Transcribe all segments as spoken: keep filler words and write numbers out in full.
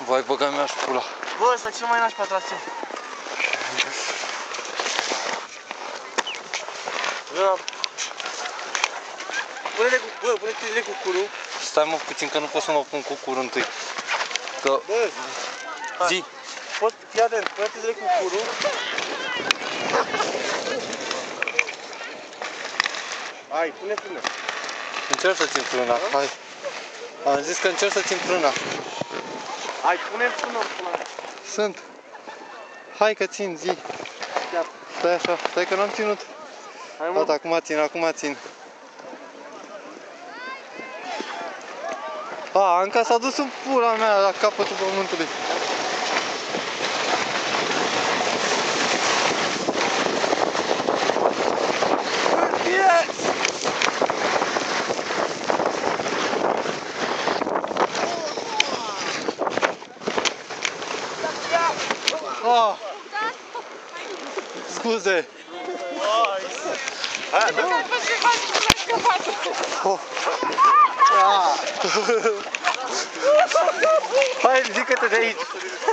Vai, băga mea și pula. Bă, ăsta cel mai nașpa traseu. Pune-le cu, bă, pune-te-le cu curul. Stai mă puțin că nu pot să mă pun cu curul întâi. Că... Bă, zi. Pot, fii atent, pune-te-le cu curul. Hai, pune frână. Încerc să țin frâna, hai. Am zis că încerc să țin frâna. Hai, pune frână în pula mea. Sunt. Hai că țin, zi. Stai așa, stai că n-am ținut. Hai, mă. Gata, acum țin, acum țin. A, încă s-a dus în pula mea la capătul pământului. Yes! Ah. Scuze. Hai, da. Oh. Ah. Hai, ridică-te de aici.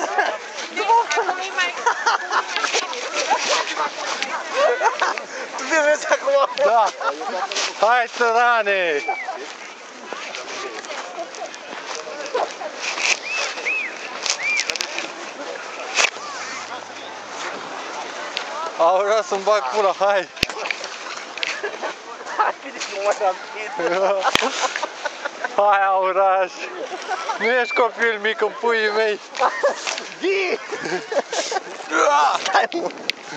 Tu vezi acum? Da. Hai, țărane. Aura, să-mi bag pula, hai! Hai, bine că mă rapid! Hai, Auraș! Nu ești copil mic în puii mei! Zi! Hai, mă!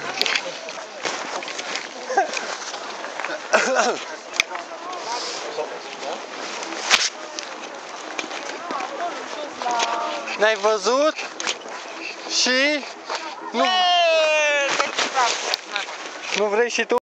Ne-ai văzut? Și... Nu... Nu vrei și tu?